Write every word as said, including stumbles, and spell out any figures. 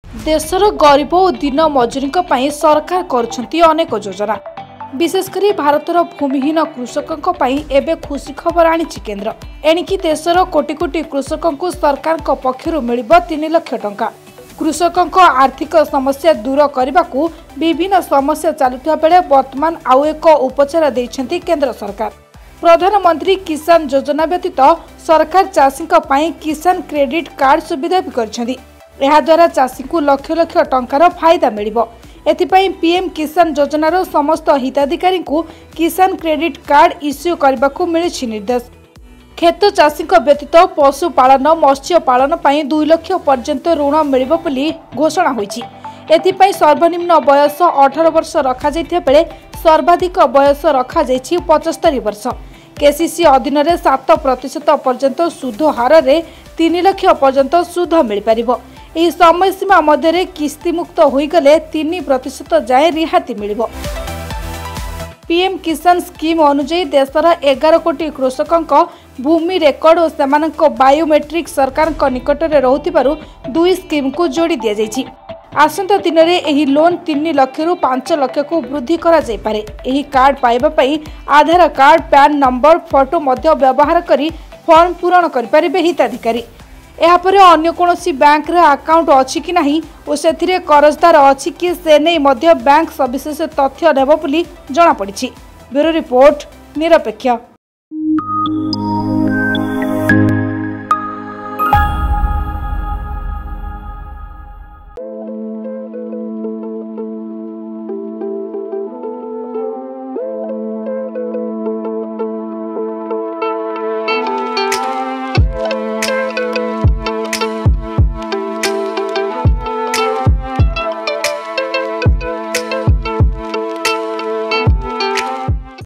देशर गरीब और दिन मजूरी सरकार करुछंती अनेक योजना। विशेषकर भारतर भूमिहीन कृषकों एवं खुशी खबर आनी केन्द्र। एणिकी देशर कोटी कोटी कृषकों को सरकार पक्षर मिल तीन लाख टंका। कृषकों आर्थिक समस्या दूर करने को विभिन्न समस्या चलुवा बेले वर्तमान आउ एक उपचार देइछंती केंद्र सरकार। प्रधानमंत्री किसान योजना व्यतीत सरकार चाषी किसान क्रेडिट कार्ड सुविधा भी करछंती। यह द्वारा चाषी को लक्ष लक्ष टंकार फायदा मिलिबो। एथिपाई पीएम किसान योजनार समस्त हिताधिकारी को किसान क्रेडिट कार्ड इश्यू करने को मिली निर्देश। खेत चाषी व्यतीत पशुपालन मत्स्य पालन दुई लाख पर्यंत ऋण मिलिबो बोली घोषणा होईछि। एथिपाई सर्वनिम्न बयस अठारह वर्ष रखा जाइथिबा बेले सर्वाधिक बयस रखा जाइछि पचहत्तर वर्ष। केसीसी अधीन रे सात प्रतिशत पर्यंत सुध हार रे तीन लाख पर्यंत सुध मिल पारिबो। एही समय सीमा मध्य किस्ती मुक्त होईगले तीन प्रतिशत जाए रिहाती मिलिबो। पीएम किसान स्कीम अनुଯାयी देशर एगार कोटी कृषकों भूमि रेकर्ड और सेमानक बायोमेट्रिक सरकार निकट में रहुथिबारु दुई स्कीम को जोड़ी दिया जाइछि। आसंता दिन में एही लोन तीन लाख रु पांच लाख को वृद्धि करा जाय पारे। एही कार्ड पाइबा पई Aadhaar card PAN number photo मध्य व्यवहार करी फॉर्म पूरण करि परिबे हिताधिकारी। यापरे अन्य कोनोसी बैंक रे अकाउंट अछि कि नाही ओ सेथिरे करजदार अछि कि से नै मध्य बैंक सविशेष तथ्य देबो बोली जणा पड़िछि। ब्यूरो रिपोर्ट निरपेक्ष।